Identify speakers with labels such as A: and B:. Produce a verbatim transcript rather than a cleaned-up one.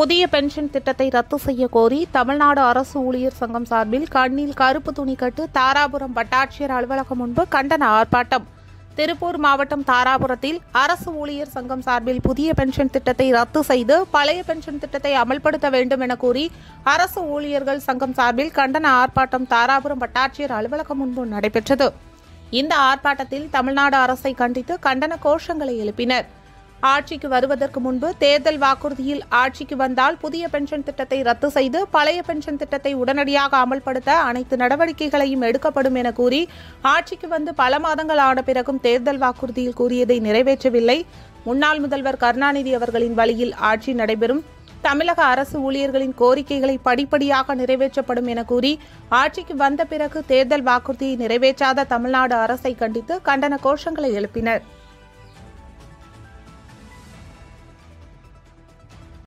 A: புதிய பென்ஷன் திட்டத்தை ரத்து செய்ய கோரி தமிழ்நாடு அரசு ஊழியர் சங்கம் சார்பில் கண்ணில் கருப்பு துணி கட்டு தாராபுரம் வட்டாட்சியர் அலுவலகம் முன்பு கண்டன ஆர்ப்பாட்டம். திருப்பூர் மாவட்டம் தாராபுரத்தில் அரசு ஊழியர் சங்கம் சார்பில் புதிய பென்ஷன் திட்டத்தை ரத்து செய்து பழைய பென்ஷன் திட்டத்தை அமல்படுத்த வேண்டும் என கூறி அரசு ஊழியர்கள் சங்கம் சார்பில் கண்டன ஆர்ப்பாட்டம் தாராபுரம் வட்டாட்சியர் அலுவலகம் முன்பு நடைபெற்றது. இந்த ஆர்ப்பாட்டத்தில் தமிழ்நாடு அரசை கண்டித்து கண்டன கோஷங்களை எழுப்பினர். ஆட்சிக்கு வருவதற்கு முன்பு தேர்தல் வாக்குறுதியில் ஆட்சிக்கு வந்தால் புதிய பென்ஷன் திட்டத்தை ரத்து செய்து பழைய பென்ஷன் திட்டத்தை உடனடியாக அமல்படுத்த அனைத்து நடவடிக்கைகளையும் எடுக்கப்படும் என கூறி ஆட்சிக்கு வந்து பல மாதங்கள் ஆன பிறகும் தேர்தல் வாக்குறுதியில் கூறியதை நிறைவேற்றவில்லை. முன்னாள் முதல்வர் கருணாநிதி அவர்களின் வழியில் ஆட்சி நடைபெறும். தமிழக அரசு ஊழியர்களின் கோரிக்கைகளை படிப்படியாக நிறைவேற்றப்படும் என கூறி ஆட்சிக்கு வந்த பிறகு தேர்தல் வாக்குறுதியை நிறைவேற்றாத தமிழ்நாடு அரசை கண்டித்து கண்டன கோஷங்களை எழுப்பினர்.